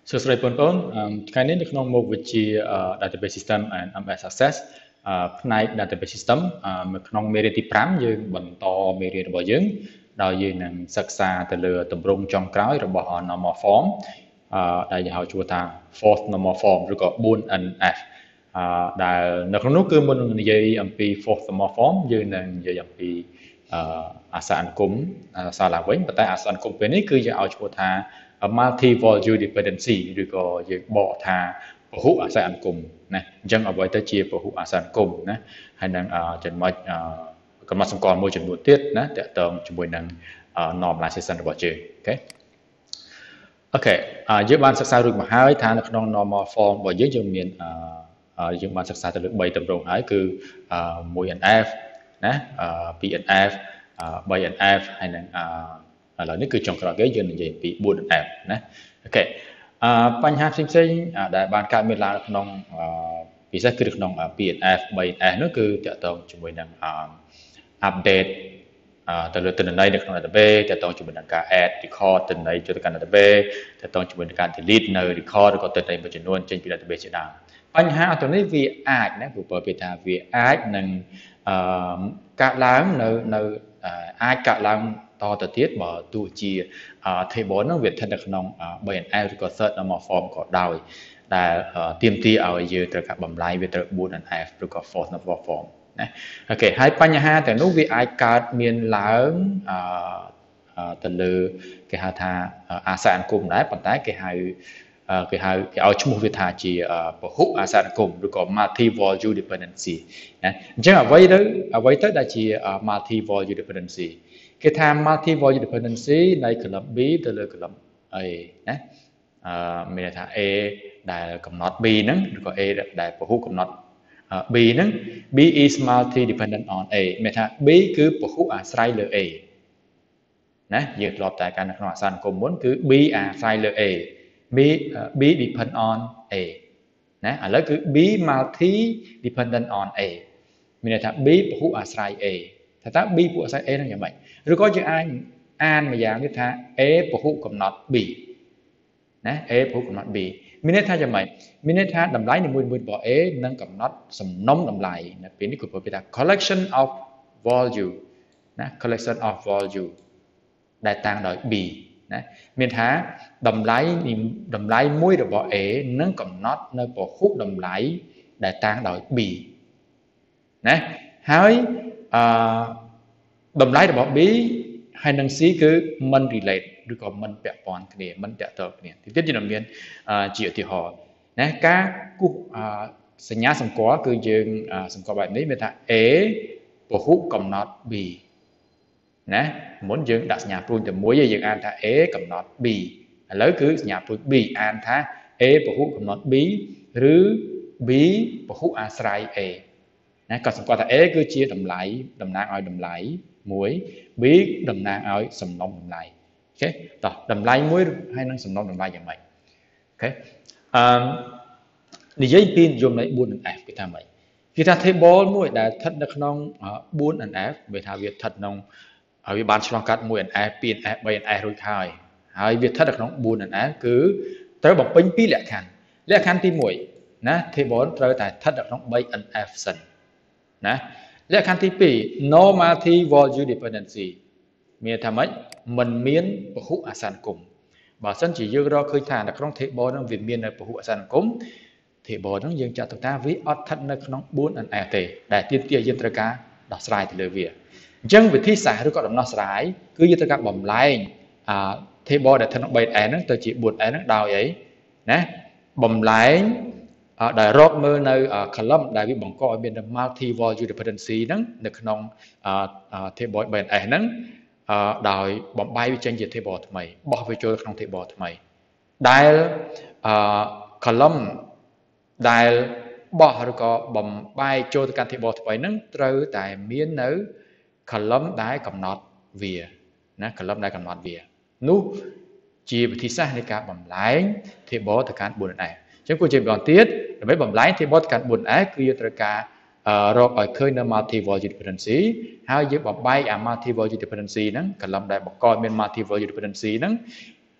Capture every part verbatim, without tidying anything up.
សួស្តីបងប្អូនថ្ងៃនេះនៅក្នុងមុខវិជ្ជា Database System and เอ็ม เอส Access ផ្នែក Database System នៅក្នុងមេរៀនទីfiveយើងបន្តមេរៀនរបស់យើងដោយយើងនឹងសិក្សាទៅលើទម្រង់ចុងក្រោយរបស់ Normal Form ដែលយើងហៅឈ្មោះថា Fourth Normal Form ឬក៏ four N F ដែលនៅក្នុងនោះគឺមុននឹងនិយាយអំពី Fourth Normal Form យើងនឹងនិយាយអំពីអាសាអនុគមសារឡើងវិញប៉ុន្តែអាសាអនុគមពេលនេះគឺយើងឲ្យឈ្មោះថា multi volume dependency ឬក៏យើងបកថាពហុអាស្រ័យអនុគមណាអញ្ចឹងអ្វីទៅជាពហុអាស្រ័យអនុគមណាហើយនឹងចំណុចកំណត់សម្គាល់មួយចំនួនទៀតណាតកតងជាមួយនឹង normalization របស់យើងអូខេអូខេយើងបានសិក្សារួចមកហើយថានៅក្នុង normal form របស់យើងយើងមានយើងបានសិក្សាទៅលើthreeទម្រង់ហើយគឺ one N F ណាtwo N F three N F ហើយនឹងឥឡូវនេះគឺចុងក្រោយគេយើងនិយាយពីfour N F ណាអូខេអឺបញ្ហាផ្សេងផ្សេងដែលបានកើតមានឡើងក្នុងពិសេសគឺក្នុងtwo N F three N F នោះគឺតកតងជាមួយនឹង update ទៅលើទិន្នន័យនៅក្នុង database តកតងជាមួយនឹងការ add record ទិន្នន័យចូលទៅកាន់ database តកតងជាមួយនឹងការ delete នៅ record ឬក៏ទិន្នន័យមួយចំនួនចេញពី database ជាដើមបញ្ហាអត់ទៅនេះវាអាចណាព្រោះបើថាវាអាចនឹងអឺកើតឡើងនៅនៅអាចកើតឡើងតទៅទៀតបើទោះជា table ហ្នឹងវាស្ថិតនៅក្នុង three N F ឬក៏ third normal form ក៏ដោយដែលទាមទារឲ្យយើងត្រូវការបំលែងវាត្រូវfour N F ឬក៏ fourth normal form ណាអូខេហើយបញ្ហាទាំងនោះវាអាចកើតមានឡើងអឺទៅលើគេហៅថាអាស្រ័យអនុគមដែរប៉ុន្តែគេហៅគេហៅគេឲ្យឈ្មោះវាថាជាពហុអាស្រ័យអនុគមឬក៏ multi volume dependency ណាអញ្ចឹងអ្វីទៅអ្វីទៅដែលជា multi volume dependency គេថា multi volume dependency នៃ column B ទៅលើ column A ណាអឺមានន័យថា A ដែលកំណត់ B ហ្នឹងឬក៏ A ដែលពហុកំណត់ B ហ្នឹង B is multi dependent on A មានថា B គឺពហុអាស្រ័យលើ A ណាយើងធ្លាប់តែកាលនៅក្នុងអាសាអនុគមមុនគឺ B អាស្រ័យលើ A B B depend on A ណាឥឡូវគឺ B multi dependent on A មានន័យថា B ពហុអាស្រ័យ A ថាតើ B ពហុអាស្រ័យ A ហ្នឹងយ៉ាងម៉េចឬក៏យើងអាចអានម្យ៉ាងទៀតថា A ពហុកំណត់ B ណា A ពហុកំណត់ B មានន័យថាយ៉ាងម៉េចមានន័យថាតម្លៃនីមួយៗរបស់ A នឹងកំណត់សំណុំតម្លៃនៅពេលនេះគឺប្រើពាក្យថា collection of value ណា collection of value ដែលតាំងដោយ B ណាមានថាតម្លៃតម្លៃមួយរបស់ A នឹងកំណត់នៅពហុតម្លៃដែលតាំងដោយ B ណាហើយអឺតម្លៃរបស់ B ហើយនឹង C គឺមិន relate ឬក៏មិនពាក់ព័ន្ធគ្នាមិនតាក់ទងគ្នាទីទៀតយើងមានជាឧទាហរណ៍ណាការគូសសញ្ញាសម្គាល់គឺយើងសម្គាល់បែបនេះមានថា A ពហុកំណត់ B ណាមុនយើងដាក់សញ្ញាព្រួញតែមួយយើងអានថា A កំណត់ B ឥឡូវគឺសញ្ញាព្រួញ B អានថា A ពហុកំណត់ B ឬ B ពហុអាស្រ័យ A ណាក៏សម្គាល់ថា A គឺជាតម្លៃតំណាងឲ្យតម្លៃមួយ B តំណាងឲ្យសំណុំតម្លៃអូខេតោះតម្លៃមួយហើយនឹងសំណុំតម្លៃយ៉ាងម៉េចអូខេអឺនិយាយពីនិយមន័យfour N F គេថាម៉េចគេថា table មួយដែលស្ថិតនៅក្នុងfour N F វាថាវាស្ថិតក្នុងហើយវាបានឆ្លងកាត់one N F two N F three N Fរួចហើយហើយវាស្ថិតនៅក្នុងfour N F គឺត្រូវបំពេញពីរលក្ខខណ្ឌលក្ខខណ្ឌទីoneណា table ត្រូវតែស្ថិតនៅក្នុងthree N F សិនណាលក្ខខណ្ឌទីtwo no multi volume dependency មានថាម៉េចមិនមានពហុអាស្រ័យអនុគមបើសិនជាយើងរកឃើញថានៅក្នុង table ហ្នឹងវាមាននៅពហុអាស្រ័យអនុគម table ហ្នឹងយើងចាត់ទុកថាវាអត់ស្ថិតនៅក្នុងfour N F ទេដែលទាមទារយើងត្រូវការដោះស្រាយទៅលើវាអញ្ចឹងវិធីសាស្ត្រឬក៏ដំណោះស្រាយគឺយើងត្រូវការបំលែងអា table ដែលស្ថិតក្នុងthree N F ហ្នឹងទៅជាfour N F ហ្នឹងដោយអីណាបំលែងដែលរកមើលនៅ column ដែលវាបង្កឲ្យមាន multi volume dependency ហ្នឹងនៅក្នុង table three N F ហ្នឹងដោយបំបែកវាចេញជា table ថ្មីបោះវាចូលក្នុង table ថ្មីដែល column ដែលបោះឬក៏បំបែកចូលទៅកាន់ table ថ្មីហ្នឹងត្រូវតែមាននៅ column ដែលកំណត់វាណា column ដែលកំណត់វានោះជាវិធីសាស្ត្រនៃការបំលែង table ទៅកាន់four N F អញ្ចឹងគួរជាបន្តទៀតដើម្បីបំលែង table ទៅកាន់four N F គឺយើងត្រូវការរកឲ្យឃើញនៅ multi volume dependency ហើយយើងបំបែកអា multi volume dependency ហ្នឹង column ដែលបង្កមាន multi volume dependency ហ្នឹង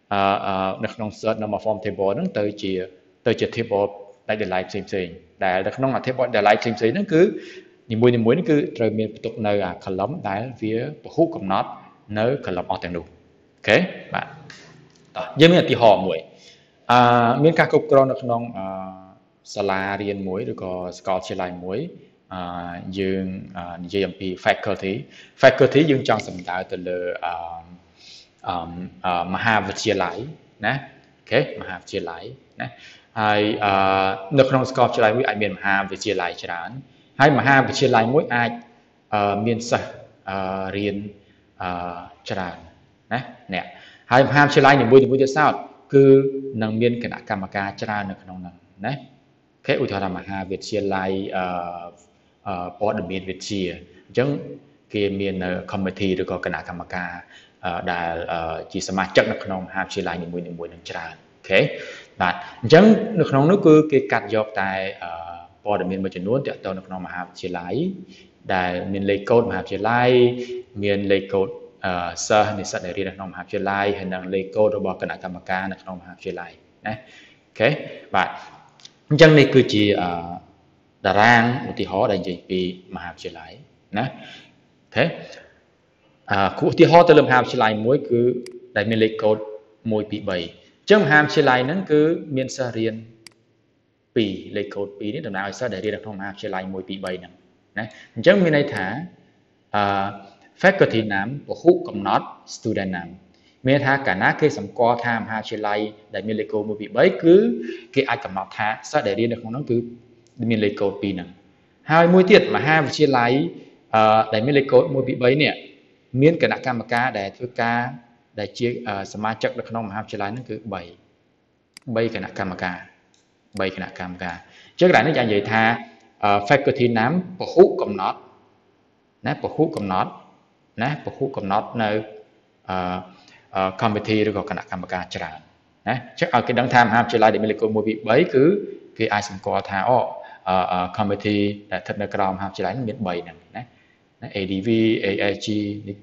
នៅក្នុង search នៅ form table ហ្នឹងទៅជាទៅជា table ដាច់ដោយឡែកផ្សេងផ្សេងដែលនៅក្នុង table ដែលឡែកផ្សេងផ្សេងហ្នឹងគឺនីមួយនីមួយនេះគឺត្រូវមានបន្ទុកនៅអា column ដែលវាពហុកំណត់នៅ column អស់ទាំងនោះអូខេបាទតោះយើងមានឧទាហរណ៍មួយអឺមានការគ្រប់គ្រងនៅក្នុងអឺសាលារៀនមួយឬក៏សាកលវិទ្យាល័យមួយអឺយើងនិយាយអំពី faculty faculty យើងចង់សំដៅទៅលើអឺអឺមហាវិទ្យាល័យណាអូខេមហាវិទ្យាល័យណាហើយអឺនៅក្នុងសាកលវិទ្យាល័យមួយអាចមានមហាវិទ្យាល័យច្រើនហើយមហាវិទ្យាល័យមួយអាចអឺមានសិស្សអឺរៀនអឺច្រើនណាអ្នកហើយមហាវិទ្យាល័យនីមួយៗទៀតសោតគឺនឹងមានគណៈកម្មការច្រើននៅក្នុងនោះណាអូខេឧទាហរណ៍ថាមហាវិទ្យាល័យអឺអឺព័ត៌មានវិទ្យាអញ្ចឹងគេមាននៅ committee ឬក៏គណៈកម្មការដែលជាសមាជិកនៅក្នុងមហាវិទ្យាល័យនីមួយៗនឹងច្រើនអូខេបាទអញ្ចឹងនៅក្នុងនោះគឺគេកាត់យកតែព័ត៌មានមួយចំនួនទាក់ទងនៅក្នុងមហាវិទ្យាល័យដែលមានលេខកូដមហាវិទ្យាល័យមានលេខកូដអឺសិស្សនិស្សិតដែលរៀននៅក្នុងមហាវិទ្យាល័យហើយនិងលេខកូដរបស់គណៈកម្មការនៅក្នុងមហាវិទ្យាល័យណាអូខេបាទអញ្ចឹងនេះគឺជាអឺតារាងឧទាហរណ៍ដែលនិយាយពីមហាវិទ្យាល័យណាអូខេអឺគូឧទាហរណ៍ទៅលើមហាវិទ្យាល័យមួយគឺដែលមានលេខកូដមួយ ពីរ បីអញ្ចឹងមហាវិទ្យាល័យហ្នឹងគឺមានសិស្សរៀនពីរលេខកូដពីរនេះតំណាងឲ្យសិស្សដែលរៀននៅក្នុងមហាវិទ្យាល័យមួយ ពីរ បីហ្នឹងណាអញ្ចឹងមានន័យថាអឺ faculty name ពហុកំណត់ student name មានថាកាលណាគេសម្គាល់ថាមហាវិទ្យាល័យដែលមានលេខកូដមួយ ពីរ បីគឺគេអាចកំណត់ថាសិស្សដែលរៀននៅក្នុងនោះគឺមានលេខកូដពីរហ្នឹងហើយមួយទៀតមហាវិទ្យាល័យអឺដែលមានលេខកូដមួយ ពីរ បីនេះមានគណៈកម្មការដែលធ្វើការដែលជាសមាជិកនៅក្នុងមហាវិទ្យាល័យហ្នឹងគឺបីបីគណៈកម្មការបីគណៈកម្មការអញ្ចឹងដែលនេះនិយាយថា faculty name ពហុកំណត់ណាពហុកំណត់ណាពហុកំណត់នៅអឺ committee ឬក៏គណៈកម្មការច្រើនណាអញ្ចឹងឲ្យគេដឹងថាមហាវិទ្យាល័យដែលមានលេខកូដមួយ ពីរ បីគឺគេអាចសម្គាល់ថាអូ committee ដែលស្ថិតនៅក្រោមមហាវិទ្យាល័យមានបីហ្នឹងណា a d v a s g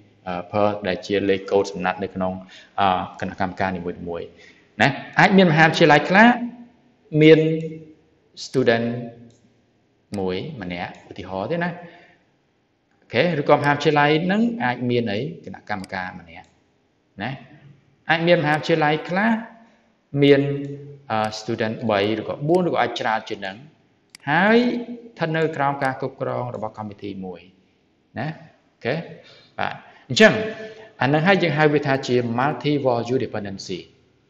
per ដែលជាលេខកូដសំណាត់នៅក្នុងគណៈកម្មការនីមួយៗណាអាចមានមហាវិទ្យាល័យខ្លះមាន student មួយម្នាក់ឧទាហរណ៍ទេណាអូខេឬក៏មហាវិទ្យាល័យហ្នឹងអាចមានអីគណៈកម្មការម្នាក់ណាអាចមានមហាវិទ្យាល័យខ្លះមាន student បីឬក៏បួនឬក៏អាចច្រើនជាងហ្នឹងហើយស្ថិតនៅក្រោមការគ្រប់គ្រងរបស់ committee មួយណាអូខេបាទអញ្ចឹងអានឹងហើយយើងហៅវាថាជា multi value dependency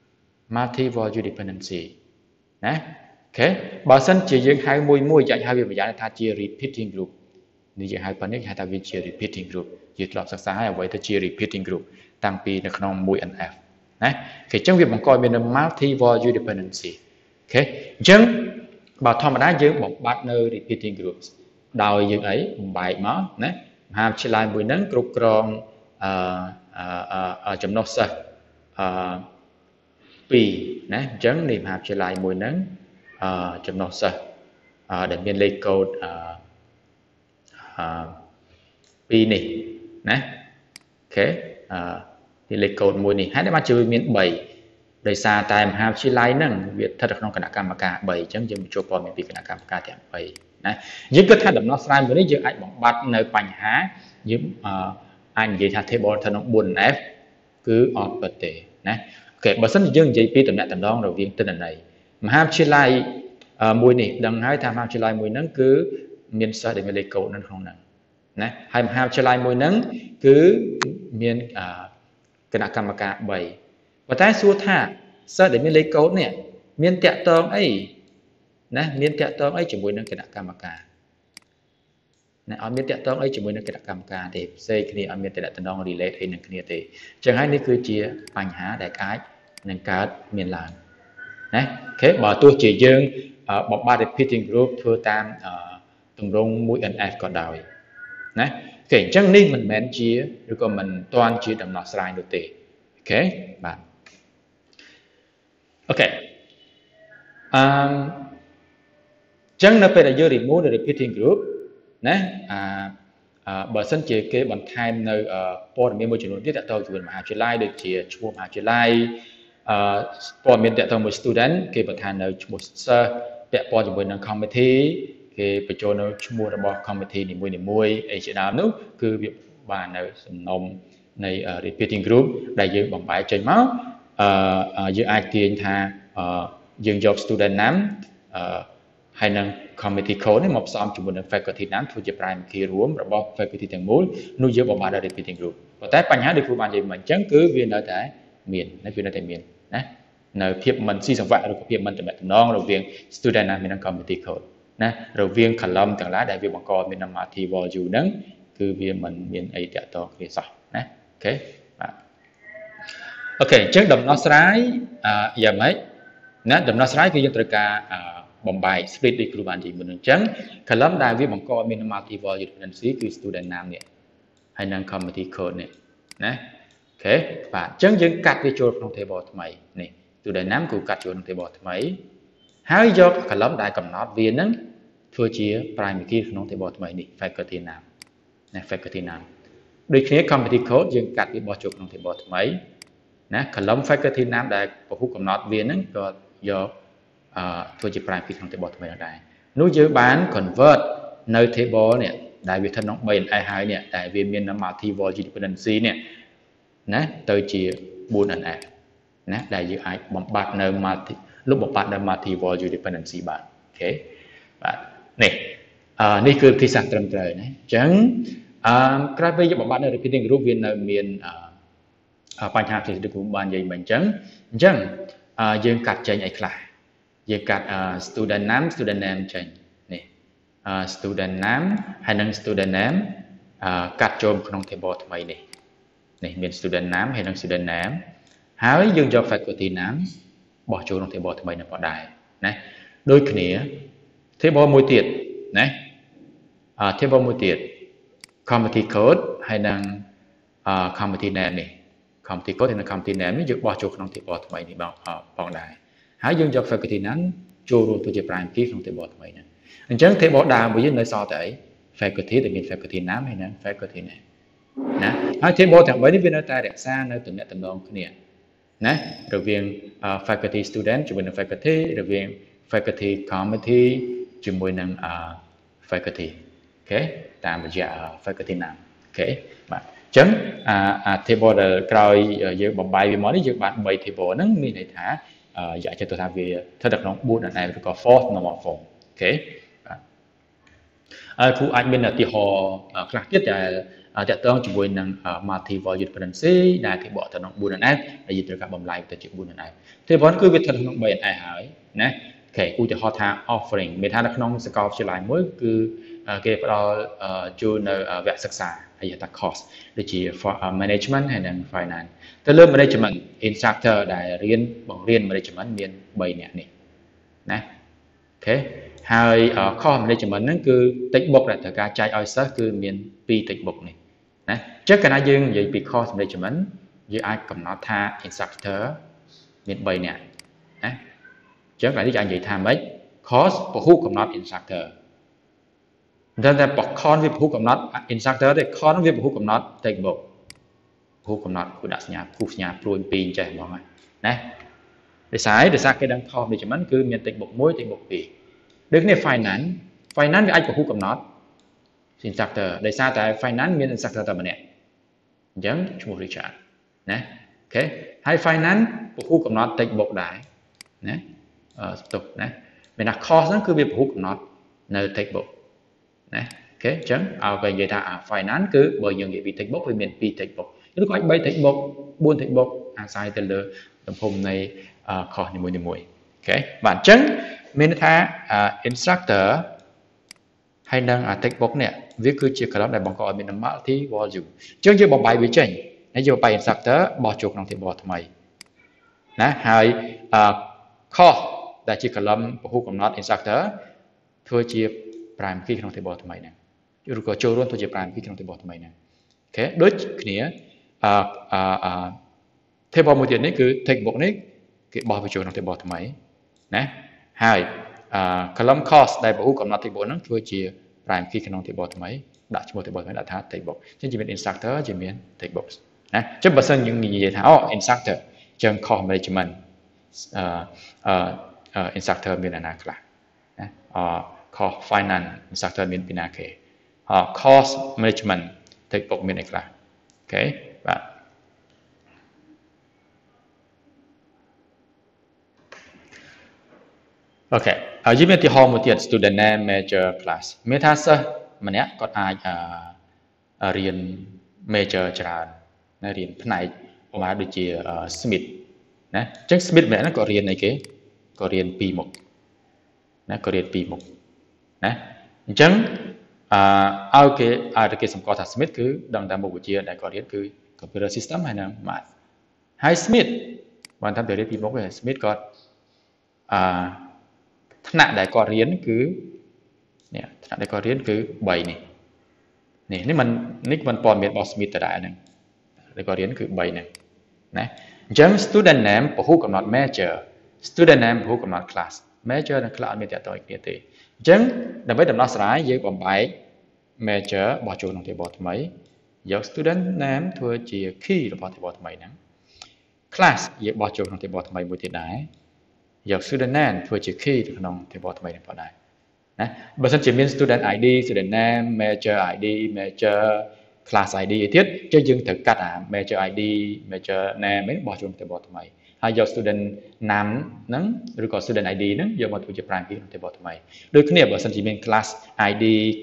multi value dependency ណាអូខេបើសិនជាយើងហៅមួយមួយអាចហៅវាម្យ៉ាងថាជា repeating group នេះយើងហៅប៉ុណ្ណេះគេហៅថាវាជា repeating group យើងធ្លាប់សិក្សាហើយអ្វីទៅជា repeating group តាំងពីនៅក្នុង one N F ណាគេអញ្ចឹងវាបង្កមាន multi value dependency អូខេអញ្ចឹងបើធម្មតាយើងបំបត្តិនៅ repeating groups ដោយយើងអីបំបែកមកណាមហាវិទ្យាល័យមួយហ្នឹងគ្រប់គ្រងអឺចំណុះសិស្សអឺពីរណាអញ្ចឹងនៃមហាវិទ្យាល័យមួយហ្នឹងអឺចំណុះសិស្សអឺដែលមានលេខកូដអឺអឺពីរនេះណាអូខេអឺលេខកូដមួយនេះហើយបានជួយមានបីដោយសារតែមហាវិទ្យាល័យហ្នឹងវាស្ថិតនៅក្នុងគណៈកម្មការបីអញ្ចឹងយើងជួបព័ត៌មានពីគណៈកម្មការទាំងបីណាយើងគិតថាដំណោះស្រាយមួយនេះយើងអាចបំបត្តិនៅបញ្ហាយើងអឺអាចនិយាយថា table នៅក្នុង one N F គឺអត់ពិតទេណាអូខេបើសិនជាយើងនិយាយពីតំណែងតំណងរវាងទិន្នន័យមហាវិទ្យាល័យមួយនេះដឹងហើយថាមហាវិទ្យាល័យមួយហ្នឹងគឺមានសិស្សដែលមានលេខកូដនៅក្នុងហ្នឹងណាហើយមហាវិទ្យាល័យមួយហ្នឹងគឺមានគណៈកម្មការបីប៉ុន្តែសួរថាសិស្សដែលមានលេខកូដនេះមានតាក់ទងអីណាមានតាក់ទងអីជាមួយនឹងគណៈកម្មការណាអត់មានតាក់ទងអីជាមួយនឹងគណៈកម្មការទេផ្សេងគ្នាអត់មានតាក់ទង relate អីនឹងគ្នាទេអញ្ចឹងហើយនេះគឺជាបញ្ហាដែលអាចនឹងកើតមានឡើងណាអូខេបើទោះជាយើងបំបត្តិ repeating group ធ្វើតាមទម្រង់ one N F ក៏ដោយណាអូខេអញ្ចឹងនេះមិនមែនជាឬក៏មិនទាន់ជាដំណោះស្រាយនោះទេអូខេបាទអូខេអឺចឹងនៅពេលដែលយើង remove the repeating group ណាអាបើសិនជាគេបន្ថែមនៅព័ត៌មានមួយចំនួនទៀតតទៅជាមួយមហាវិទ្យាល័យដូចជាឈ្មោះមហាវិទ្យាល័យព័ត៌មានតាក់ទងមួយ student គេបន្ថែមនៅឈ្មោះ sir ពាក់ព័ន្ធជាមួយនឹង committee គេបញ្ចូលនៅឈ្មោះរបស់ committee នីមួយៗអីជាដើមនោះគឺវាបាននៅសំណុំនៃ repeating group ដែលយើងបំបែកចេញមកអឺយើងអាចទាញថាយើងយក student name អឺហើយនឹង committee code នេះមកផ្សំជាមួយនឹង faculty name ធ្វើជា prime key រួមរបស់ faculty ទាំងមូលនោះយើងបំបែកដល់ repeating group ប៉ុន្តែបញ្ហាដូចគ្រូបាននិយាយមកអញ្ចឹងគឺវានៅតែមាននៅវានៅតែមានណានៅភាពមិនស៊ីសង្វាក់ឬក៏ភាពមិនតំណែងរវាង student name និង committee code ណារវាង column ទាំងឡាយដែលវាបង្កមាន multi value ហ្នឹងគឺវាមិនមានអីតាក់ទងគ្នាសោះណាអូខេបាទអូខេអញ្ចឹងដំណោះស្រាយយ៉ាងម៉េចណាដំណោះស្រាយគឺយើងត្រូវការបំបែក split ដូចគ្រូបាននិយាយមុនអញ្ចឹង column ដែលវាបង្កមាន multi value dependency គឺ student name នេះហើយនឹង committee code នេះណាអូខេបាទអញ្ចឹងយើងកាត់វាចូលក្នុង table ថ្មីនេះ student name គឺកាត់ចូលក្នុង table ថ្មីហើយយក column ដែលកំណត់វានឹងធ្វើជា primary key ក្នុង table ថ្មីនេះ faculty name ណា faculty name ដូចគ្នា committee code យើងកាត់វាបោះចូលក្នុង table ថ្មីណា column faculty name ដែលពហុកំណត់វានឹងក៏យកអឺធ្វើជា primary key ក្នុង table ថ្មីដែរនោះយើងបាន convert នៅ table នេះដែលវាស្ថិតក្នុង 3 and S ហើយនេះដែលវាមាន multi value dependency នេះណាទៅជា 4 and S ណាដែលយើងអាចបំបត្តិនៅ multi លុបបំបត្តិនៅ multi value dependency បាទអូខេបាទនេះអឺនេះគឺទីសាស្ត្រត្រឹមត្រូវណាអញ្ចឹងអឺក្រោយពេលយើងបំបត្តិនៅ repeating group វានៅមានអឺបញ្ហាផ្សេងៗដូចគ្រូបាននិយាយមិញអញ្ចឹងអញ្ចឹងអឺយើងកាត់ចេញអីខ្លះយើងកាត់ student name student name ចេញនេះ student name ហើយនិង student name កាត់ចូលក្នុង table ថ្មីនេះនេះមាន student name ហើយនិង student name ហើយយើងយក faculty name បោះចូលក្នុង table ថ្មីនេះក៏ដែរណាដូចគ្នា table មួយទៀតណា table មួយទៀត committee code ហើយនិង committee name នេះ committee code ហើយនិង committee name នេះយើងបោះចូលក្នុង table ថ្មីនេះផងដែរហើយយើងយក faculty name ចូលរួមទៅជា prime key ក្នុង table ថ្មីនេះអញ្ចឹង table ដើមរបស់យើងនៅសល់តែអី faculty ដែលមាន faculty name ហើយនិង faculty name ណាហើយ table ទាំងបីនេះវានៅតែរក្សានៅទំនាក់ទំនងគ្នាណារវាង faculty student ជាមួយនឹង faculty រវាង faculty committee ជាមួយនឹង faculty អូខេតាមរយៈ faculty name អូខេបាទអញ្ចឹងអា table ដែលក្រោយយើងបំបែកវាមកនេះយើងបាន3 table ហ្នឹងមានន័យថាយកចិត្តទៅថាវាស្ថិតនៅក្នុង bốn អនឬក៏ fourth normal form អូខេបាទហើយគ្រូអាចមានឧទាហរណ៍ខ្លះទៀតដែលតាក់ទងជាមួយនឹង multi value dependency ដែលគេបកទៅក្នុង bốn អនដែលយើងត្រូវការបំលែងទៅជា bốn អន table គឺវាស្ថិតក្នុង 3 អនហើយណាអូខេឧទាហរណ៍ថា offering មានថានៅក្នុងសាកលវិទ្យាល័យមួយគឺគេផ្ដល់ជូននៅវគ្គសិក្សាហើយហៅថា course ដូចជា management ហើយនិង finance ទៅលើ management instructor ដែលរៀនបង្រៀន management មាន3នាក់នេះណាអូខេហើយ course management ហ្នឹងគឺ textbook ដែលត្រូវការចែកឲ្យសិស្សគឺមាន2 textbook នេះណាអញ្ចឹងកាលណាយើងនិយាយពី course management យើងអាចកំណត់ថា instructor មាន3នាក់ណាអញ្ចឹងកាលនេះអាចនិយាយថាម៉េច course ពហុកំណត់ instructor តែតែបកខនវាពហុកំណត់ instructor ទេខនវាពហុកំណត់ textbook ពហុកំណត់គូដាក់សញ្ញាគូសញ្ញាព្រួយពីរចេះហ្មងណាដោយសារដោយសារគេដឹង course management គឺមាន textbook មួយ textbook ពីរដូចនេះ finance finance វាអាចពហុកំណត់ instructor ដោយសារតែ finance មាន instructor តែម្នាក់អញ្ចឹងឈ្មោះ Richard ណាអូខេហើយ finance ពហុកំណត់ textbook ដែរណាអឺស្ទុកណាមានថា course ហ្នឹងគឺវាពហុកំណត់នៅ textbook ណាអូខេអញ្ចឹងឲ្យគេនិយាយថា finance គឺបើយើងនិយាយពី textbook វាមាន2 textbook ឬក៏អាច3 textbook 4 textbook អាស្រ័យទៅលើទំហំនៃ course នីមួយៗអូខេបាទអញ្ចឹងមានថា instructor ហើយនឹង textbook នេះវាគឺជា column ដែលបង្កឲ្យមាន multi value អញ្ចឹងយើងបំបែកវាចេញហើយយកបាយ instructor បោះចូលក្នុង table ថ្មីណាហើយ course ដែលជា column ពហុកំណត់ instructor ធ្វើជា prime key ក្នុង table ថ្មីហ្នឹងឬក៏ចូលរួមធ្វើជា prime key ក្នុង table ថ្មីហ្នឹងអូខេដូចគ្នាអឺអឺ table មួយទៀតនេះគឺ textbook នេះគេបោះវាចូលក្នុង table ថ្មីណាហើយអឺ column course ដែលពហុកំណត់ textbook ហ្នឹងធ្វើជា prime key ក្នុង table ថ្មីដាក់ឈ្មោះ table ថ្មីដាក់ថា textbook អញ្ចឹងជាមាន instructor ជាមាន textbook ណាអញ្ចឹងបើសិនយើងនិយាយថាអូ instructor ចឹង cost management អឺអឺ instructor មានអាណាខ្លះណាអ cost finance instructor មានពីណាគេអ cost management ទៅពុកមានអីខ្លះអូខេបាទអូខេហើយយើងមានឧទាហរណ៍មួយទៀត student name major class មានថាសិស្សម្នាក់គាត់អាចរៀន major ច្រើនណារៀនផ្នែកប្រហែលដូចជា Smith ណាអញ្ចឹង Smith ម្នាក់ហ្នឹងក៏រៀនអីគេក៏រៀនពីរមុខណាក៏រៀនពីរមុខណាអញ្ចឹងអឺឲ្យគេឲ្យគេសម្គាល់ថា Smith គឺដឹងតែមុខវិជ្ជាដែលគាត់រៀនគឺ computer system ហើយនិង math ហើយ Smith បានតាមតែរៀនពីរមុខទេ Smith គាត់អឺថ្នាក់ដែលគាត់រៀនគឺនេះថ្នាក់ដែលគាត់រៀនគឺបីនេះនេះនេះมันនេះมันព័ត៌មានរបស់ Smith តដែរហ្នឹងដែលគាត់រៀនគឺបីហ្នឹងណាអញ្ចឹង student name ពហុកំណត់ major student name ពហុកំណត់ class major និង class អត់មានតកតងគ្នាទេអញ្ចឹងដើម្បីដំណោះស្រាយយើងបំបែក major បោះចូលក្នុង table ថ្មីយក student name ធ្វើជា key របស់ table ថ្មីហ្នឹង class យើងបោះចូលក្នុង table ថ្មីមួយទៀតដែរយក student name ធ្វើជា key ទៅក្នុង table ថ្មីហ្នឹងផងដែរណាបើសិនជាមាន student ไอ ดี student name major ไอ ดี major class ไอ ดี ទៀតចុះយើងត្រូវកាត់អា major ไอ ดี major name នេះបោះចូល table ថ្មីហើយយក student name ហ្នឹងឬក៏ student ไอ ดี ហ្នឹងយកមកធ្វើជា prime key ក្នុង table ថ្មីដូចគ្នាបើសិនជាមាន class ไอ ดี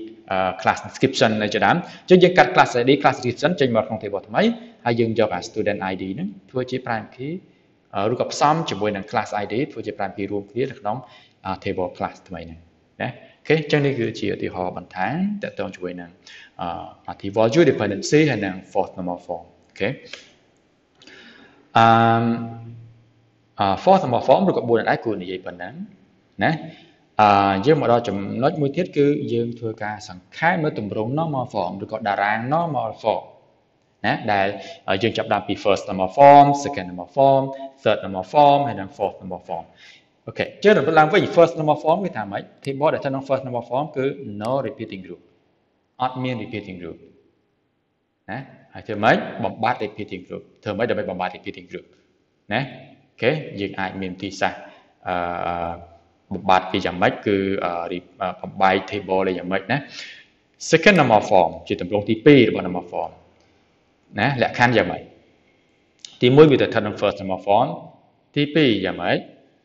class description នៅជាដើមចុះយើងកាត់ class ไอ ดี class description ចេញមកក្នុង table ថ្មីហើយយើងយកអា student ไอ ดี ហ្នឹងធ្វើជា prime key ឬក៏ផ្សំជាមួយនឹង class ไอ ดี ធ្វើជា prime key រួមគ្នានៅក្នុង table class ថ្មីហ្នឹងណាអូខេអញ្ចឹងនេះគឺជាឧទាហរណ៍បន្ថែមតទៅជាមួយនឹង multi-value dependency ហើយនិង fourth normal form អូខេអឺ fourth normal form ឬក៏បួនដែរគួរនិយាយប៉ុណ្ណឹងណាអឺយើងមកដល់ចំណុចមួយទៀតគឺយើងធ្វើការសង្ខេបនៅទម្រង់ normal form ឬក៏តារាង normal form ណាដែលយើងចាប់ដើមពី first normal form second normal form third normal form ហើយនិង fourth normal formអូខេជឿដល់ឡើងវិញ first normal form គេថាម៉េច table ដែលក្នុង first normal form គឺ no repeating group អត់មាន repeating group ណាហើយធ្វើម៉េចបំបត្តិ repeating group ធ្វើម៉េចដើម្បីបំបត្តិ repeating group ណាអូខេយើងអាចមានទីសាស្ត្រអឺបំបត្តិពីយ៉ាងម៉េចគឺបំបែក table នេះយ៉ាងម៉េចណា second normal form ជាទម្រង់ទីពីររបស់ normal form ណាលក្ខខណ្ឌយ៉ាងម៉េចទីមួយវាទៅស្ថិតក្នុង first normal form ទីពីរយ៉ាងម៉េច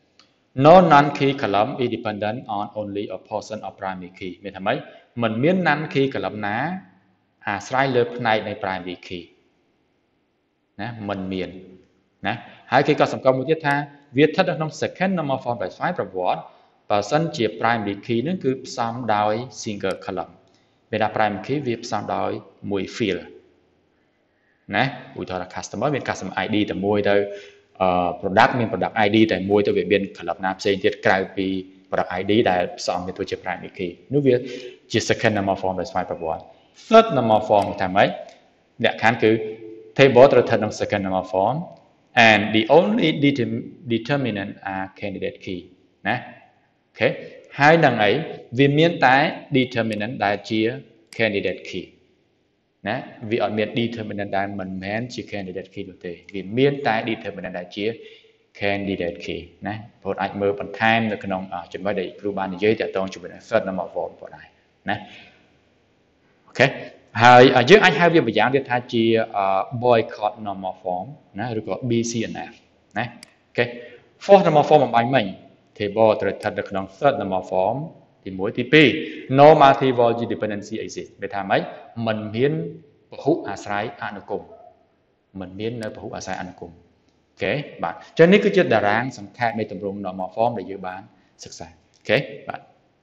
No non-key column is dependent on only a portion of primary key មានថាម៉េចមិនមាន non-key column ណាអាស្រ័យលើផ្នែកនៃ primary key ណាមិនមានណាហើយគេក៏សម្គាល់មួយទៀតថាវាស្ថិតនៅក្នុង second normal form ដោយស្វ័យប្រវត្តិបើសិនជា primary key នឹងគឺផ្សំដោយ single column មានថា primary key វាផ្សំដោយមួយ field ណាឧទាហរណ៍ថា customer មាន customer ไอ ดี តែមួយទៅproduct មាន product ไอ ดี តែមួយទៅវាមាន column ណាផ្សេងទៀតក្រៅពី product ไอ ดี ដែលផ្សំវាទៅជា primary key នោះវាជា second normal form ដោយស្វ័យប្រវត្តិ third normal form ថាម៉េចលក្ខខណ្ឌគឺ table ត្រូវស្ថិតក្នុង second normal form and the only determinant are candidate key ណាអូខេហើយនឹងអីវាមានតែ determinant ដែលជា candidate key ណាវាអត់មាន determinant ដែលមិនមែនជា candidate key នោះទេវាមានតែ determinant ដែលជា candidate key ណាបងអាចមើលបន្ថែមនៅក្នុងចំណុចដែលគ្រូបាននិយាយតាក់ទងជាមួយនឹង third normal form ផងដែរណាអូខេហើយយើងអាចហៅវាម្យ៉ាងទៀតថាជា boycott normal form ណាឬក៏ B C N F ណាអូខេ fourth normal form បំបញ្ញមិញ table ត្រូវស្ថិតនៅក្នុង third normal form ទីមួយទីពីរ no multi-value dependency exist វាថាម៉េចមិនមានពហុអាស្រ័យអនុគមមិនមាននៅពហុអាស្រ័យអនុគមអូខេបាទអញ្ចឹងនេះគឺជាតារាងសង្ខេបនៃទម្រង់ normal form ដែលយើងបានសិក្សាអូខេបាទ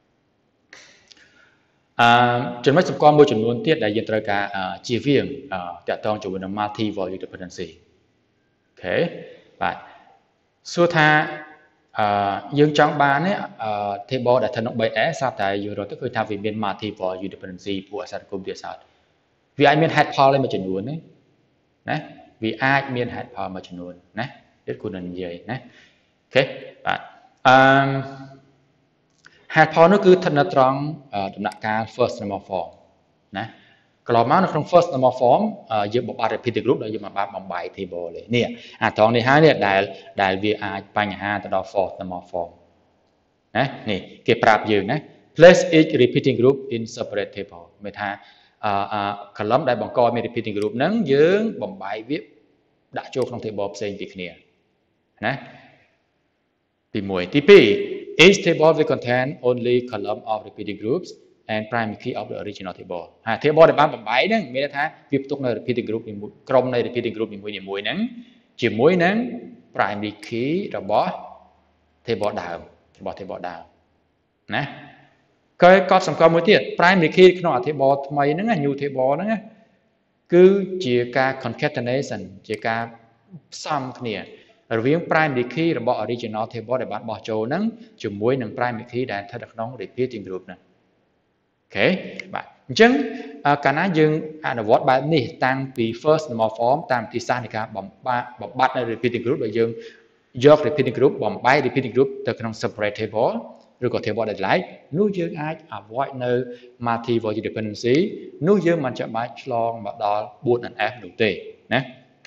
អឺចំណុចសម្គាល់មួយចំនួនទៀតដែលយើងត្រូវការជៀសវាងតាក់ទងជាមួយនឹង multi-value dependency អូខេបាទសួរថាអឺយើងចង់បាននេះ table ដែលស្ថិតក្នុង 3 S ស្រាប់តែយើងរកទៅឃើញថាវាមាន multi-value dependency ពួកអក្សរគុំទៀតសោតវាអាចមាន headផលមួយចំនួនណាណាវាអាចមាន head ផលមួយចំនួនណាទៀតគួរនឹងនិយាយណាអូខេបាទអឺ head ផលនោះគឺស្ថិតនៅត្រង់ដំណាក់កាល first normal form ណាกลอมาในក្នុង first normal form យើងបបាត់ repeating group ដែលយើងមកបំបែក table เลยនេះអាត្រង់នេះហើយនេះដែលដែលវាអាចបញ្ហាទៅដល់ fourth normal form ណានេះគេប្រាប់យើងណា place each repeating group in separate table មានថាអឺ column ដែលបង្កមាន repeating group ហ្នឹងយើងបំបែកវាដាក់ចូលក្នុង table ផ្សេងពីគ្នាណាទីមួយទីពីរ each table will contain only column of repeating groups and primary key of the original table ហើយ table ដែលបានបំបែកហ្នឹងមានន័យថាវាផ្ទុកនៅ repeating group មួយក្រុមនៃ repeating group នីមួយៗហ្នឹងជាមួយនឹង primary key របស់ table ដើមរបស់ table ដើមណាក៏កត់សម្គាល់មួយទៀត primary key ក្នុង table ថ្មីហ្នឹង new table ហ្នឹងគឺជាការ concatenation ជាការផ្សំគ្នារវាង primary key របស់ original table ដែលបានបោះចូលហ្នឹងជាមួយនឹង primary key ដែលស្ថិតនៅក្នុង repeating group ហ្នឹងអូខេបាទអញ្ចឹងកាលណាយើងអនុវត្តបែបនេះតាំងពី first normal form តាមទីសាស្ត្រនៃការបំបាក់បំបត្តិនៅ repeating group ដែលយើងយក repeating group បំបែក repeating group ទៅក្នុង separate table ឬក៏ table ដែល like នោះយើងអាច avoid នៅ multi volume dependency នោះយើងមិនចាំបាច់ឆ្លងមកដល់ four and f នោះទេណា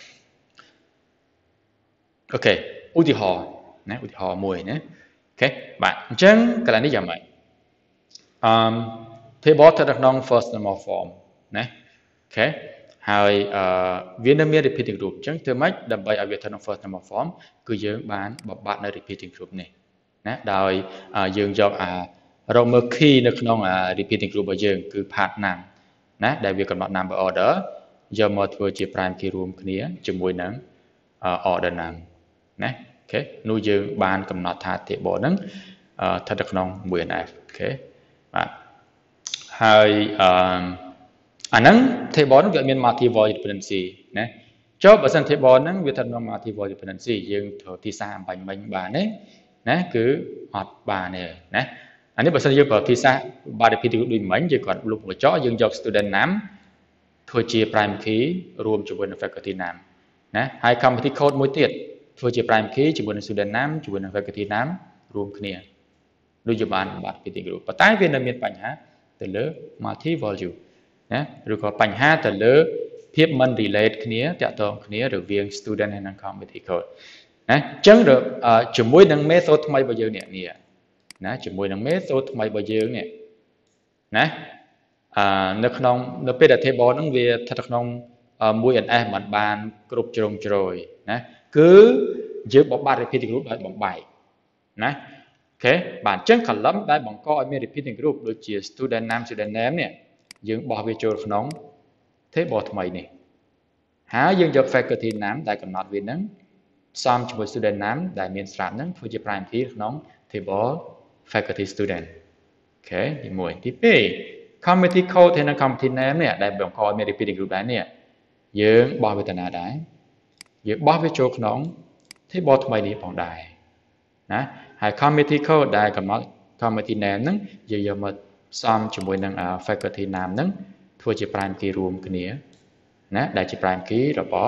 អូខេឧទាហរណ៍ណាឧទាហរណ៍មួយណាអូខេបាទអញ្ចឹងកន្លែងនេះយ៉ាងម៉េចអឺ table ទៅក្នុង first normal form ណាអូខេហើយអឺវានៅមាន repeating group អញ្ចឹងធ្វើម៉េចដើម្បីឲ្យវាទៅក្នុង first normal form គឺយើងបានបំបត្តិនៅ repeating group នេះណាដោយយើងយកអារកមើល key នៅក្នុង repeating group របស់យើងគឺ part num ណាដែលវាកំណត់ number order យកមកធ្វើជា prime key រួមគ្នាជាមួយនឹង order num ណាអូខេនោះយើងបានកំណត់ថា table ហ្នឹងស្ថិតនៅក្នុង one and f អូខេបាទហើយអឺអាហ្នឹង table ហ្នឹងវាមាន multi void dependency ណាចុះបើសិន table ហ្នឹងវាស្ថិតក្នុង multi void dependency យើងត្រូវទីសាអំបញ្ញមិញបានទេណាគឺអត់បានទេណាអានេះបើសិនយើងប្រើភាសាបាទ repeating group ដូចមិញយើងគាត់លុបកញ្ចក់យើងយក student name ធ្វើជា primary key រួមជាមួយនឹង faculty name ណាហើយ community code មួយទៀតធ្វើជា primary key ជាមួយនឹង student name ជាមួយនឹង faculty name រួមគ្នាដូចជាបានបាទ repeating group ប៉ុន្តែវានៅមានបញ្ហាទៅលើ multi volume ណាឬក៏បញ្ហាទៅលើភាពមិន relate គ្នាតាក់ទងគ្នារវាង student ហើយនិង community code ណាអញ្ចឹងជាមួយនឹង method ថ្មីរបស់យើងនេះណាជាមួយនឹង method ថ្មីរបស់យើងនេះណាអឺនៅក្នុងនៅពេលដែល table ហ្នឹងវាស្ថិតក្នុង one and f មិនបានគ្រប់ជ្រុងជ្រោយណាគឺយើងបំបត្តិ repeating group ដោយបំបែកណាអូខេបាទអញ្ចឹង column ដែលបង្កឲ្យមាន repeating group ដូចជា student name student name នេះយើងបោះវាចូលក្នុង table ថ្មីនេះហើយយើងយក faculty name ដែលកំណត់វាហ្នឹងផ្សំជាមួយ student name ដែលមានស្រាប់ហ្នឹងធ្វើជា prime key ក្នុង table faculty student អូខេទីមួយទីពីរ committee code ហើយនិង committee name នេះដែលបង្កឲ្យមាន repeating group ដែរនេះយើងបោះវាទៅណាដែរយើងបោះវាចូលក្នុង table ថ្មីនេះផងដែរណាហើយ committee code ដែលកំណត់ committee name ហ្នឹងយើងយកមកផ្សំជាមួយនឹង faculty name ហ្នឹងធ្វើជា prime key រួមគ្នាណាដែលជា prime key របស់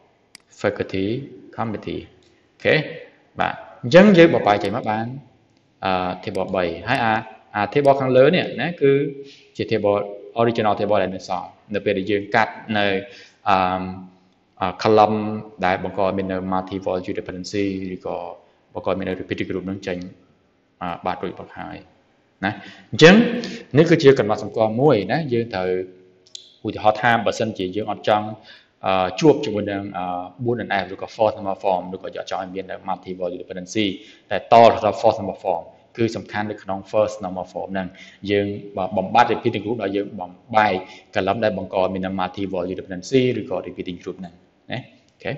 faculty committee អូខេបាទអញ្ចឹងយើងបបាយចេញមកបានអឺ table three ហើយអាអា table ខាងលើនេះណាគឺជា table original table ដែលនៅសល់នៅពេលដែលយើងកាត់នៅអឺ column ដែលបង្កឲ្យមាននៅ multi volume dependency ឬក៏បង្កឲ្យមាននៅ repeating group នឹងចេញបាទរួចបាត់ហើយណាអញ្ចឹងនេះគឺជាកំណត់សម្គាល់មួយណាយើងត្រូវឧទាហរណ៍ថាបើសិនជាយើងអត់ចង់ជួបជាមួយនឹង one and f ឬក៏ fourth normal form ឬក៏យកចង់ឲ្យមាននៅ multi volume dependency តែតដល់ fourth normal form គឺសំខាន់នៅក្នុង first normal form ហ្នឹងយើងបំបត្តិ repeating group ដល់យើងបំបែក column ដែលបង្កមាននៅ multi volume dependency ឬក៏ repeating group ហ្នឹងណាអូខេ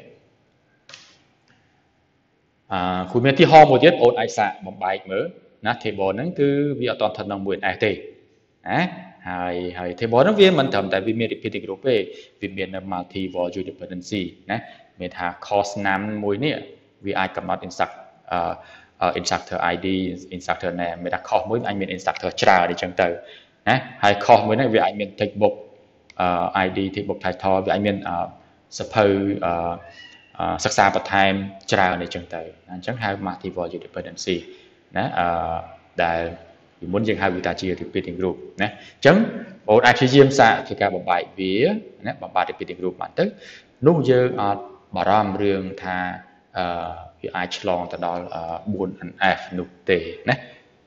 អឺគួរមានទីហោមួយទៀតបងអាចសាកបំបែកមើលណា table ហ្នឹងគឺវាអត់តស្ថិតក្នុង one and f ទេណាហើយហើយ table ហ្នឹងវាមិនត្រឹមតែវាមាន repeating group ទេវាមាននៅ multi volume dependency ណាមានថា course name មួយនេះវាអាចកំណត់ instruct អឺ instructor i d instructor name មានថា course មួយអាចមាន instructor ច្រើនអញ្ចឹងទៅណាហើយ course មួយហ្នឹងវាអាចមាន textbook អឺ i d textbook title វាអាចមានសភៅអឺសិក្សាបន្ថែមច្រើនអញ្ចឹងទៅអញ្ចឹងហៅ multi volume dependency ណាអឺដែលពីមុនយើងហៅវាថាជា repeating group ណាអញ្ចឹងបងអាចព្យាយាមសាកធ្វើការបំបែកវាណាបំបែក repeating group បានទៅនោះយើងអត់បារម្ភរឿងថាអឺវាអាចឆ្លងទៅដល់ four N F នោះទេណា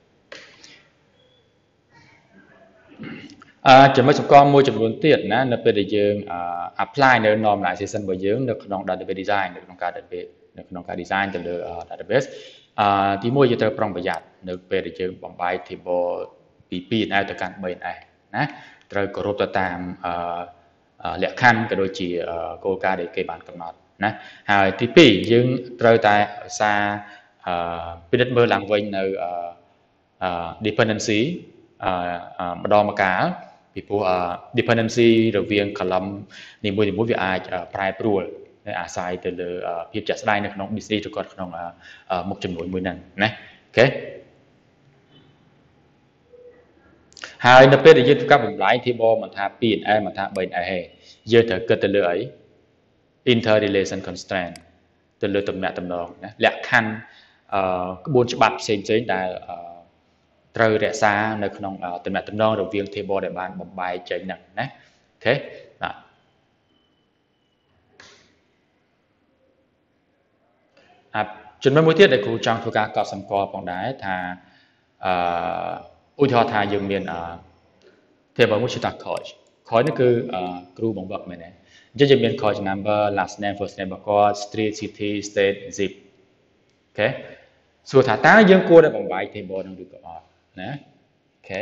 អឺចំណុចសម្គាល់មួយចំនួនទៀតណានៅពេលដែលយើង apply នៅ normalization របស់យើងនៅក្នុង database design នៅក្នុងការ database នៅក្នុងការ design ទៅលើ database អឺទីមួយយើងត្រូវប្រុងប្រយ័ត្ននៅពេលដែលយើងបំបែក table ពី two N F ទៅកាន់three N F ណាត្រូវគោរពទៅតាមអឺលក្ខខណ្ឌក៏ដូចជាគោលការណ៍ដែលគេបានកំណត់ណាហើយទីtwoយើងត្រូវតែឧស្សាហ៍អឺពិនិត្យមើលឡើងវិញនៅអឺ dependency អឺម្ដងម្កាលពីព្រោះ dependency រវាង column នីមួយៗវាអាចប្រែប្រួលអាស្រ័យទៅលើភាពជាក់ស្ដែងនៅក្នុង business ឬក៏ក្នុងមុខចំនួនមួយហ្នឹងណាអូខេហើយនៅពេលដែលយើងធ្វើការបំលែង table មិនថា two N F មិនថាthree N F ទេយើងត្រូវគិតទៅលើអី interrelation constraint ទៅលើទំនាក់ទំនងណាលក្ខខណ្ឌអឺក្បួនច្បាប់ផ្សេងៗដែលត្រូវរក្សានៅក្នុងទំនាក់ទំនងរវាង table ដែលបានបំបែកចេញហ្នឹងណាអូខេបាទអាចំណុចមួយទៀតដែលគ្រូចង់ធ្វើការកត់សម្គាល់ផងដែរថាអឺឧទាហរណ៍ថាយើងមានអឺ table មួយឈ្មោះថា coach coach នេះគឺគ្រូបង្វឹកមែនទេអញ្ចឹងយើងមាន coach number last name first name របស់គាត់ street city state zip អូខេសួរថាតើយើងគួរតែបំបែក table នឹងឬក៏អត់ណាអូខេ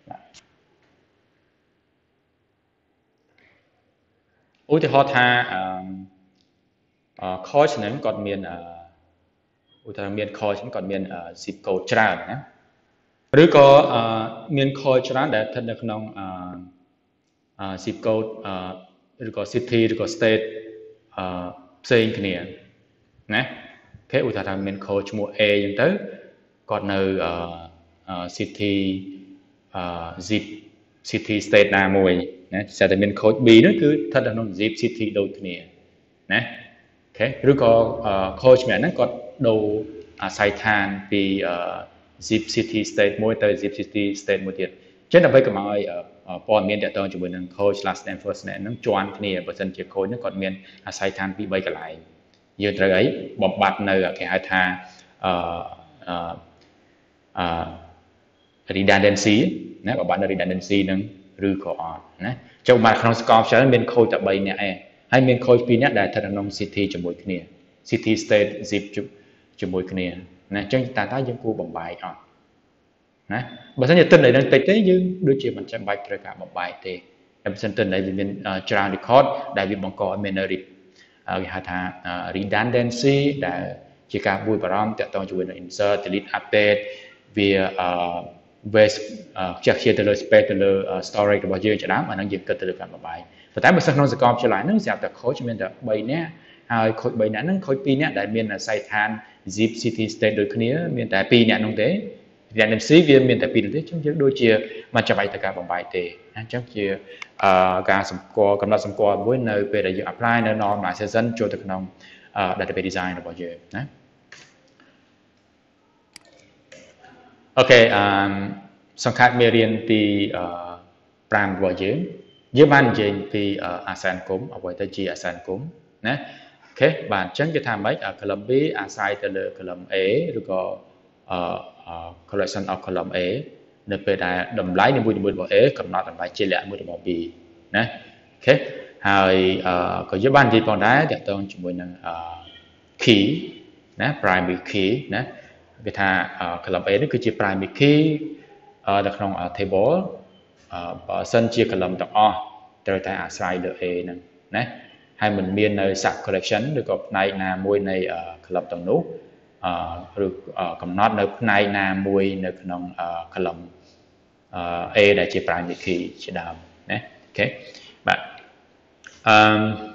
ឧទាហរណ៍ថាអឺ coach ហ្នឹងគាត់មានអឺឧទាហរណ៍មាន coach ហ្នឹងគាត់មាន zip code ច្រើនណាឬក៏មាន code ច្រើនដែលស្ថិតនៅក្នុងអឺ zip code ឬក៏ city ឬក៏ state អឺផ្សេងគ្នាណាអូខេឧទាហរណ៍ថាមាន code ឈ្មោះ A អញ្ចឹងទៅគាត់នៅអឺ city អឺ zip city state ណាមួយណាតែតែមាន code B នោះគឺស្ថិតនៅក្នុង zip city ដូចគ្នាណាអូខេឬក៏ code ជំនាន់ហ្នឹងគាត់ដូរអាស័យដ្ឋានពីអឺ zip city state មួយទៅ zip city state មួយទៀតអញ្ចឹងដើម្បីកុំឲ្យព័ត៌មានទាក់ទងជាមួយនឹង code last name first name ហ្នឹងជាន់គ្នាបើសិនជា code ហ្នឹងគាត់មានអាស័យដ្ឋានពីរបីកន្លែងយើងត្រូវអីបំបត្តិនៅគេហៅថាអឺអឺ redundancy ណាបំបត្តិនៅ redundancy ហ្នឹងឬក៏អត់ណាចុះមកក្នុង scope shell មាន code តែthreeនាក់ឯងហើយមាន code twoនាក់ដែលស្ថិតនៅក្នុង city ជាមួយគ្នា city state zip ជាមួយគ្នាណាអញ្ចឹងតើតើយើងគួរបំបែកអត់ណាបើមិនជាទិន្នន័យនឹងតិចទេយើងដូចជាមិនចាំបាច់ត្រូវការបំបែកទេតែបើមិនទិន្នន័យវាមានច្រើន record ដែលវាបង្កឲ្យមាននៅគេហៅថា redundancy ដែលជាការពួយបារម្ភទាក់ទងជាមួយនឹង insert delete update វាអឺ waste ខ្ជះខ្ជាយទៅលើ space ទៅលើ storage របស់យើងជាដើមអាហ្នឹងយើងគិតទៅលើការបំបែកប៉ុន្តែបើសិនក្នុងសកលវិទ្យាល័យហ្នឹងស្រាប់តែ coach មានតែthreeនាក់ហើយ coach threeនាក់ហ្នឹង coach twoនាក់ដែលមានអាស័យដ្ឋាន zip city state ដូចគ្នាមានតែtwoនាក់នោះទេ redundancy វាមានតែtwoនោះទេអញ្ចឹងយើងដូចជាមិនចាំបាច់ទៅការបំបែកទេអញ្ចឹងជាអឺការសម្គាល់កំណត់សម្គាល់មួយនៅពេលដែលយើង apply នៅ normalization ចូលទៅក្នុង database design របស់យើងណាអូខេអឺសង្ខេបមេរៀនទីfiveរបស់យើងយើងបាននិយាយពីអាសែនគុំអ្វីទៅជាអាសែនគុំណាអូខេបាទអញ្ចឹងគេថាម៉េច column B អាស្រ័យទៅលើ column A ឬក៏ collection of column A នៅពេលដែលតម្លៃនីមួយៗរបស់ A កំណត់តម្លៃជាលក្ខមួយរបស់ B ណាអូខេហើយក៏យើងបាននិយាយផងដែរទាក់ទងជាមួយនឹង key ណា primary key ណាគេថា column A នេះគឺជា primary key នៅក្នុង table បើសិនជា column ទាំងអស់ត្រូវតែអាស្រ័យលើ A ហ្នឹងណាហើយមិនមាននៅ sub collection ឬក៏ផ្នែកណាមួយនៃ column ទាំងនោះឬកំណត់នៅផ្នែកណាមួយនៅក្នុង column A ដែលជា primary key ជាដើមណាអូខេបាទអឺ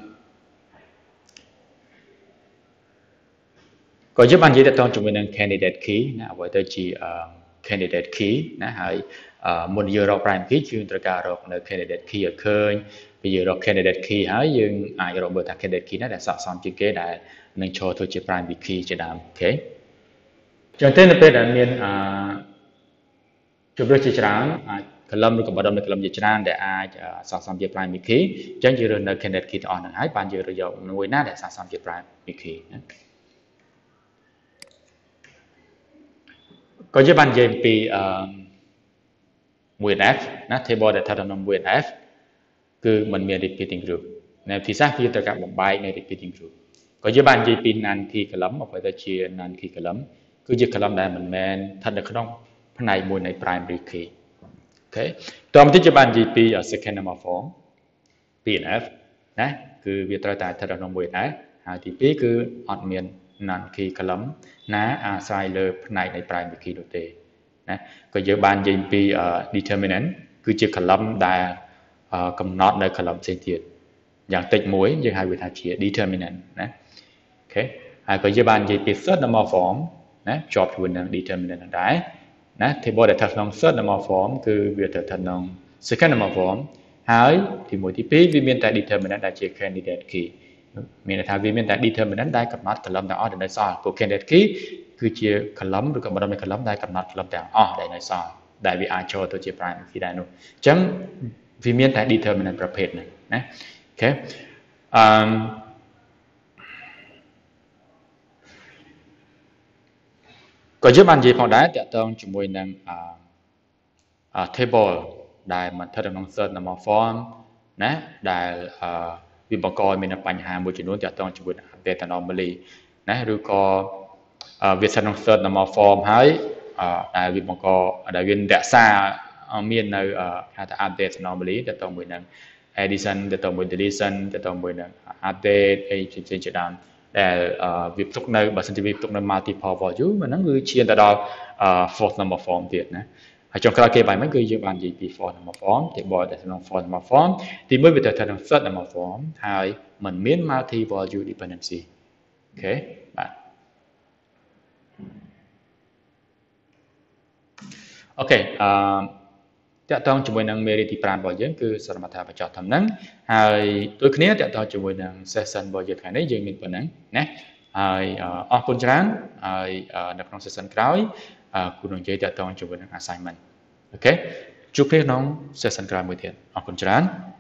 ក៏យើងបាននិយាយទៅជាមួយនឹង candidate key ណាអ្វីទៅជា candidate key ណាហើយមុនយើងរក primary key យើងត្រូវការរកនៅ candidate key ឲ្យឃើញពេលយើងរក candidate key ហើយយើងអាចរកមើលថា candidate key ណាដែលស័ក្តិសមជាងគេដែលនឹងចូលធ្វើជា primary key ជាដើមអូខេចឹងទេនៅពេលដែលមានអឺជម្រើសជាច្រើនអាចកលឹមឬក៏បដិមនៅកលឹមជាច្រើនដែលអាចសន្សំជា primary key អញ្ចឹងយើងរើសនៅ candidate key ទាំងអស់ហ្នឹងហើយបានយើងរើសយកមួយណាដែលសន្សំជា primary key ណាក៏យើងបាននិយាយពីអឺ មួយ F ណា table ដែលស្ថិតក្នុងមួយ F គឺมันមាន repeating group នៅភាសាគឺត្រូវការបំបែកនៅ repeating group ក៏យើងបាននិយាយពី non key column អ្វីទៅជា non key column គឺជា column ដែលមិនមែនស្ថិតនៅក្នុងផ្នែកមួយនៃ primary key អូខេតមកទៀតយើងបាននិយាយពី second normal form ពី F ណាគឺវាត្រូវតែស្ថិតក្នុងមួយ F ហើយទីពីរគឺអត់មាន non key column ណាអាស្រ័យលើផ្នែកនៃ primary key នោះទេណាក៏យើងបាននិយាយពី determinant គឺជា column ដែលកំណត់នៅ column ផ្សេងទៀតយ៉ាងតិចមួយយើងហៅវាថាជា determinant ណាអូខេហើយក៏យើងបាននិយាយពី third normal form ណាជាប់ជាមួយនឹង determinant ដែរណា table ដែលស្ថិតក្នុង third normal form គឺវាស្ថិតក្នុង second normal form ហើយទីមួយទីពីរវាមានតែ determinant ដែលជា candidate key មានន័យថាវាមានតែ determinant ដែលកំណត់ column ទាំងអស់ដែលនៅសល់ព្រោះ candidate key គឺជា column ឬក៏បដិមនៃ column ដែលកំណត់ column ទាំងអស់ដែលនៅសល់ដែលវាអាចចូលទៅជា primary key ដែរនោះអញ្ចឹងវាមានតែ determinant ប្រភេទហ្នឹងណាអូខេអឺក៏យើងបាននិយាយផងដែរតាក់ទងជាមួយនឹងអឺ table ដែលមិនស្ថិតក្នុង third normal form ណាដែលអឺវាបង្កឲ្យមានបញ្ហាមួយចំនួនតាក់ទងជាមួយនឹង update anomaly ណាឬក៏វាស្ថិតក្នុង third normal form ហើយដែលវាបង្កដែលវារក្សាមាននៅហៅថា update anomaly តាក់ទងមួយនឹង addition តាក់ទងមួយ deletion តាក់ទងមួយនឹង update អីផ្សេងៗជាដើមដែលវាផ្ទុកនៅបើសិនជាវាផ្ទុកនៅ multiple value ហ្នឹងគឺឈានទៅដល់ fourth normal form ទៀតណាហើយចុងក្រោយគេបាយហ្នឹងគឺយើងបាននិយាយពី fourth normal form ទីបដែលក្នុង fourth normal form ទីមួយវាទៅក្នុង third normal form ហើយมันមាន multi value dependency អូខេបាទអូខេអឺតាក់ទងជាមួយនឹងមេរៀនទី5របស់យើងគឺសរុបថាបញ្ចប់តាមហ្នឹងហើយដូចគ្នាតាក់ទងជាមួយនឹង session របស់យើងថ្ងៃនេះយើងមានប៉ុណ្ណឹងណាហើយអរគុណច្រើនហើយនៅក្នុង session ក្រោយគូនឹងនិយាយតាក់ទងជាមួយនឹង assignment អូខេជួបគ្នាក្នុង session ក្រោយមួយទៀតអរគុណច្រើន